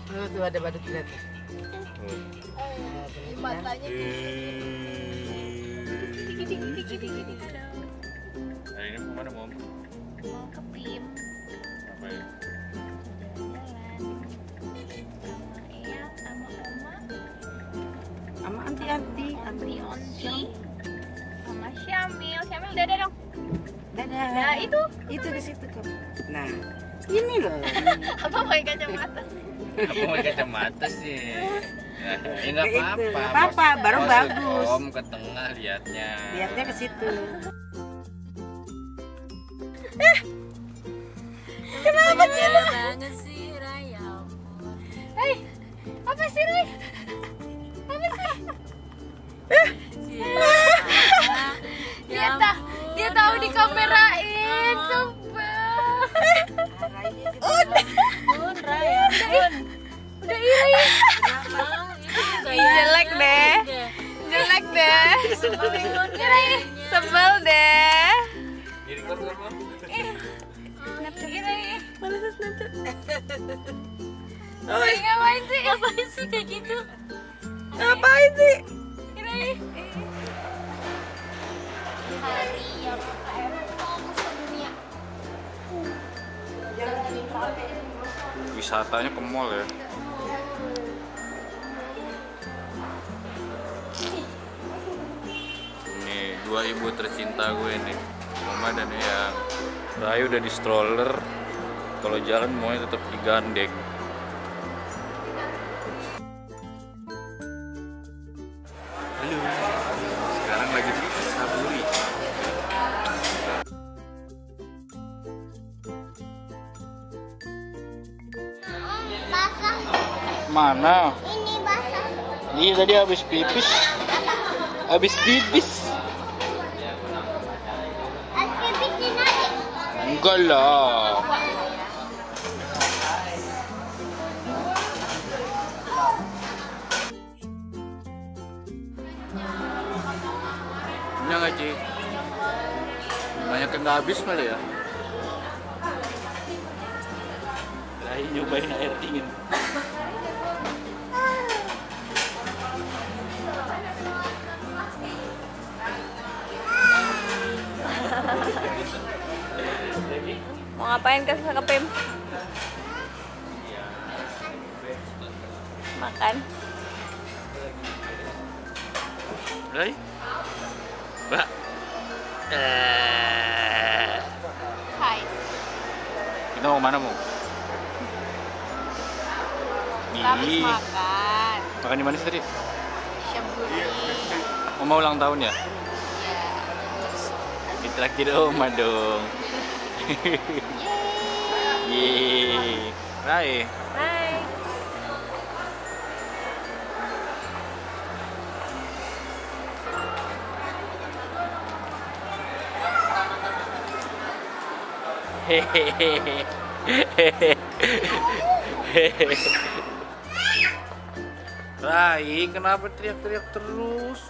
Tuh ada badut lihat. Matanya Hari ini mau mana, Mom? mau ke PIM Ngapain? jalan-jalan sama Eyang sama Oma Sama anti-anti. Onti sama Syamil dadah dong. Dadah. Nah itu Itu di situ kok. Nah, ini loh. apa pakai kacamata Apa mau kacamata sih? Ya nggak Kayak itu. apa-apa. Nggak apa-apa, baru Maksud bagus. Om ke tengah liatnya. Lihatnya ke situ. kenapa jalan banget sih Raya? Hei apa sih Ray? Apa sih? dia tahu dikamerain sumpah. Udah iri. Jelek deh. Sebel deh. Jadi kan Mom? Ngapain sih kayak gitu? Ngapain sih? Hari yang sedunia. Wisatanya ke mall ya. Ini dua ibu tercinta gue nih, Mama dan Eyang. Rayu udah di stroller, kalau jalan maunya tetap digandeng. Halo, sekarang lagi di Saburi. Mana? Ini basah. Iya tadi habis pipis. Habis pipis. Bikin aja. Enggak lah. Punya nggak Ci? Banyak yang nggak habis malah ya. Lagi nyobain air dingin. Mau ngapain ke PIM? Makan. Rai? Mbak? Hai. Kita mau mana mau? Kita habis makan. Makan di mana sih tadi? Syaburi. Oma ulang tahun ya? Ditraktir Oma dong. Yeay. Rai. Hai. Rai, kenapa teriak-teriak terus?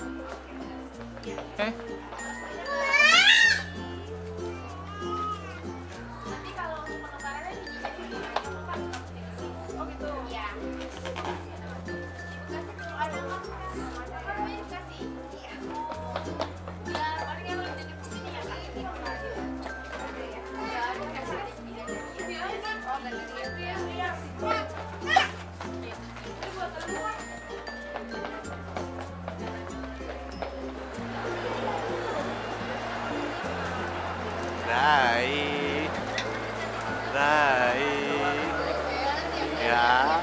Rai, ya.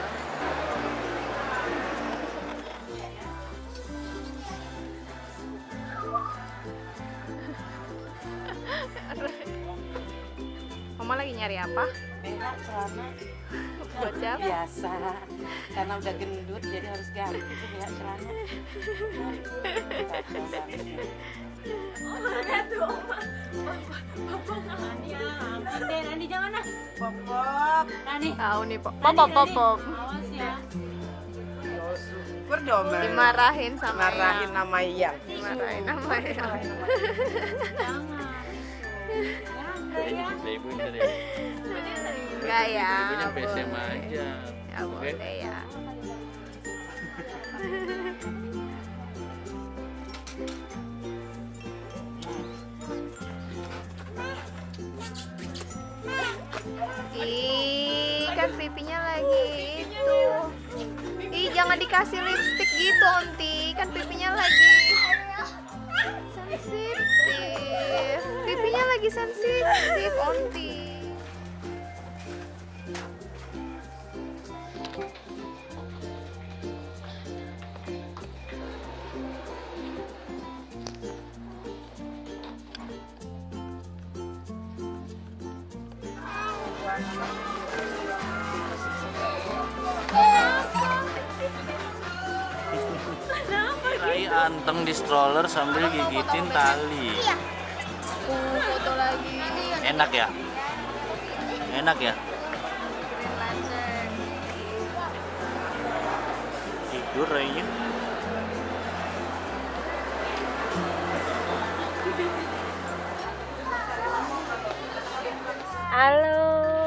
Mama lagi nyari apa? Berak celana. Buat siapa? Biasa. Karena udah gendut jadi harus ganti tuh berak celana. Kacau banget. Nani jangan ah. Pop-pop. Nani. Tahu nih, Pop. Awas ya. Syukur dong, Mel. Dimarahin sama Marahin Eyang. nama Eyang. Dimarahin sama Eyang. Jangan. Ibu ntar ya. Enggak ya. Ibu nyampe boleh. SMA aja. Ya Ya boleh ya. Ih, kan pipinya lagi itu. Ih, jangan dikasih lipstick gitu, Onti. Kan pipinya lagi sensitif. Pipinya lagi sensitif, Onti. Rai anteng di stroller sambil gigitin tali. Foto lagi. Enak ya? Enak ya? Tidur Rainya. Halo.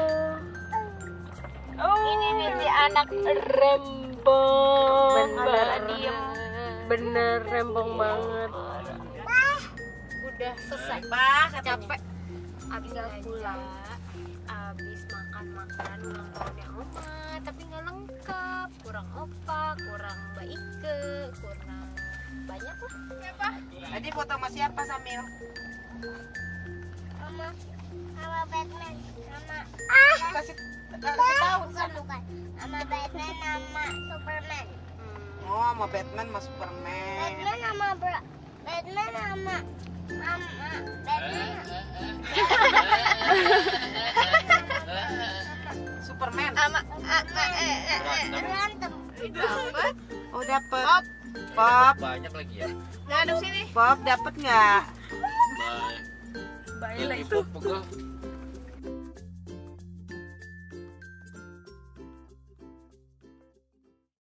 Ini nih si anak rembong. Bener diem. Bener rembong banget. Udah selesai. Capek. Abis pulang. Abis makan ulang tahunnya Oma, tapi nggak lengkap. Kurang opa, kurang Mbak Ike, kurang banyak lah. Siapa? Tadi foto sama siapa Samil? Sama Batman, sama Kasih tahu. bukan sama Batman sama Superman. Oh, sama Batman sama Superman. Batman sama Batman. Superman. Sama berantem. Oh, dapet. Pop. Banyak lagi ya? Ngaduk sini. Pop, dapet nggak? Bye. Lagi Pop pegang.